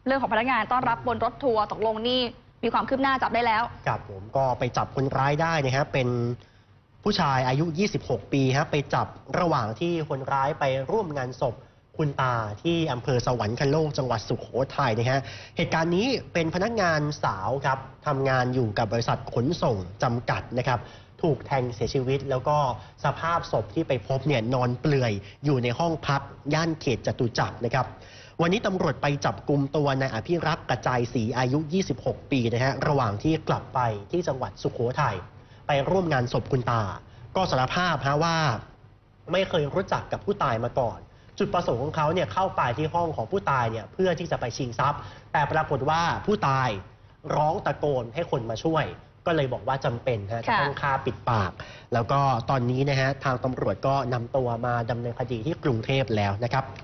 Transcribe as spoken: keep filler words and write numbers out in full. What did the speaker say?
เรื่องของพนักงานต้อนรับบนรถทัวร์ตกลงนี่มีความคืบหน้าจับได้แล้วครับผมก็ไปจับคนร้ายได้นะฮะเป็นผู้ชายอายุยี่สิบหกปีฮะไปจับระหว่างที่คนร้ายไปร่วมงานศพคุณตาที่อำเภอสวรรคโลกจังหวัดสุโขทัยนะฮะเหตุการณ์นี้เป็นพนักงานสาวครับทำงานอยู่กับบริษัทขนส่งจำกัดนะครับถูกแทงเสียชีวิตแล้วก็สภาพศพที่ไปพบเนี่ยนอนเปลือยอยู่ในห้องพักย่านเขตจตุจักรนะครับวันนี้ตำรวจไปจับกุมตัวนายอภิรักษ์กระจายศรีอายุยี่สิบหกปีนะฮะระหว่างที่กลับไปที่จังหวัดสุโขทัยไปร่วมงานศพคุณตาก็สารภาพฮะว่าไม่เคยรู้จักกับผู้ตายมาก่อนจุดประสงค์ของเขาเนี่ยเข้าไปที่ห้องของผู้ตายเนี่ยเพื่อที่จะไปชิงทรัพย์แต่ปรากฏว่าผู้ตายร้องตะโกนให้คนมาช่วยก็เลยบอกว่าจำเป็นฮะจะต้องฆ่าปิดปากแล้วก็ตอนนี้นะฮะทางตำรวจก็นำตัวมาดำเนินคดีที่กรุงเทพแล้วนะครับ